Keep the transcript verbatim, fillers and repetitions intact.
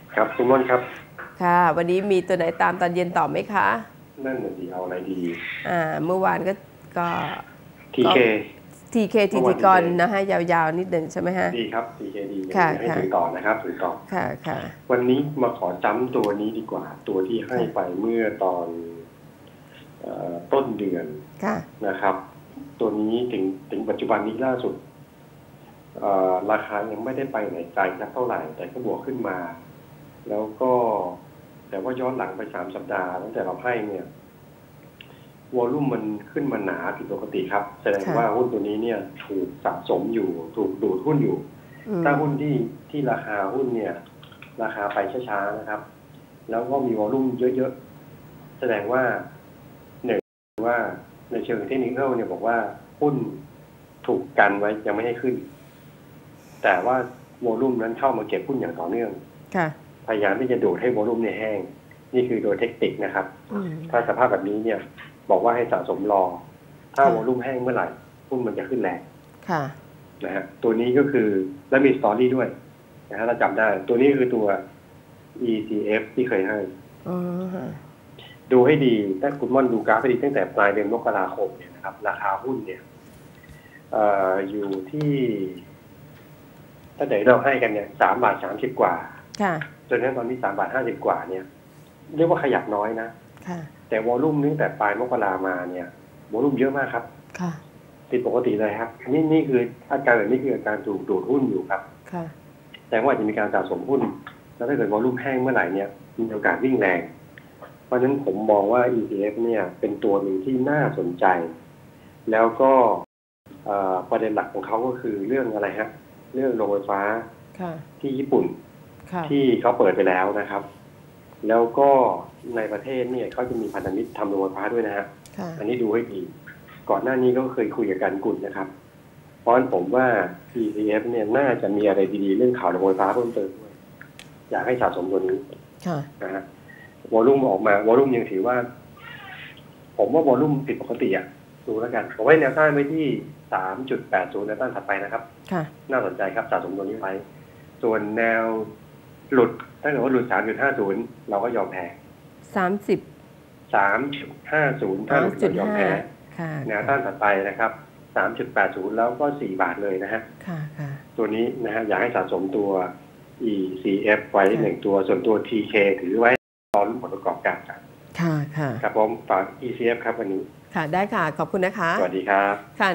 ครับคุณม่อนครับค่ะวันนี้มีตัวไหนตามตอนเย็นต่อไหมคะนั่นน่ะดีเอาอะไรดีอ่าเมื่อวานก็ก็ทีเคทีเคทีทีกรนะฮะยาวๆนิดหนึ่งใช่ไหมฮะดีครับทีเคดีค่ะให้ค่ะถือต่อนะครับถือต่อค่ะค่ะวันนี้มาขอจำตัวนี้ดีกว่าตัวที่ให้ไปเมื่อตอนต้นเดือนนะครับตัวนี้ถึงถึงปัจจุบันนี้ล่าสุดราคายังไม่ได้ไปไหนไกลนักเท่าไหร่แต่ก็บวกขึ้นมาแล้วก็แต่ว่าย้อนหลังไปสามสัปดาห์ตั้งแต่เราให้เนี่ยวอลุ่มมันขึ้นมาหนาผิดปกติครับแสดงว่าหุ้นตัวนี้เนี่ยถูกสะสมอยู่ถูกดูดหุ้นอยู่ถ้าหุ้นที่ที่ราคาหุ้นเนี่ยราคาไปช้าๆนะครับแล้วก็มีวอลุ่มเยอะๆแสดงว่าหนึ่งว่าในเชิงเทคนิคเนี่ยบอกว่าหุ้นถูกกันไว้ยังไม่ให้ขึ้นแต่ว่าวอลุ่มนั้นเข้ามาเก็บหุ้นอย่างต่อเนื่องพยายามที่จะดูดให้วอลุ่มเนี่ยแห้งนี่คือโดยเทคนิคนะครับถ้าสภาพแบบนี้เนี่ยบอกว่าให้สะสมรอถ้าวอลุ่มแห้งเมื่อไหร่หุ้นมันจะขึ้นแรงนะฮะตัวนี้ก็คือและมีสตอรี่ด้วยนะฮะเราจำได้ตัวนี้คือตัว อี ซี เอฟ ที่เคยให้ดูให้ดีถ้าคุณม่อนดูกราฟให้ดีตั้งแต่ปลายเดือนมกราคมเนี่ยนะครับราคาหุ้นเนี่ยเอ่ออยู่ที่ถ้าเดี๋ยวเราให้กันเนี่ยสามบาทสามสิบกว่าจนถึงตอนนี้สามบาทห้าสิบกว่าเนี่ยเรียกว่าขยับน้อยนะแต่วอลุ่มตั้งแต่ปลายมกรามาเนี่ยวอลุ่มเยอะมากครับผิดปกติเลยครับนี่นี่คืออาการแบบนี้คืออาการถูกดูดหุ้นอยู่ครับแต่ว่าจะมีการสะสมหุ้นแล้วถ้าเกิดวอลุ่มแห้งเมื่อไหร่เนี่ยมีโอกาสวิ่งแรงเพราะฉะนั้นผมมองว่า อี ที เอฟ เนี่ยเป็นตัวหนึ่งที่น่าสนใจแล้วก็ประเด็นหลักของเขาก็คือเรื่องอะไรฮะเรื่องโรงไฟฟ้าที่ญี่ปุ่นที่เขาเปิดไปแล้วนะครับแล้วก็ในประเทศเนี่ยเขาจะมีพันธมิตรทำโรงไฟฟ้าด้วยนะฮะอันนี้ดูให้ดีก่อนหน้านี้ก็เคยคุยกับการกุลนะครับเพราะฉะนั้นผมว่า อี ที เอฟ เนี่ยน่าจะมีอะไรดีๆเรื่องข่าวโรงไฟฟ้าเพิ่มเติมด้วยอยากให้สะสมตัวนี้นะฮะวอลุ่มออกมาวอลุ่มยังถือว่าผมว่าวอลุ่มผิดปกติอ่ะดูแล้วกันผมให้แนวต้านไว้ที่ สามจุดแปดศูนย์ แนวต้านถัดไปนะครับน่าสนใจครับสะสมตัวนี้ไว้ส่วนแนวหลุดถ้าเกิดว่าหลุด สามจุดห้าศูนย์ เราก็ยอมแพ้สามสิบสามจุดห้าศูนย์ ถ้าหลุดเรายอมแพ้แนวต้านถัดไปนะครับ สามจุดแปดศูนย์ แล้วก็สี่บาทเลยนะฮะตัวนี้นะฮะอยากให้สะสมตัว อี ซี เอฟ ไว้หนึ่งตัวส่วนตัว ที เค ถือไว้รอรุ่นผลประกอบการกันค่ะค่ะครับผมฝาก อี ซี เอฟ ครับวันนี้ค่ะได้ค่ะขอบคุณนะคะสวัสดีครับค่ะ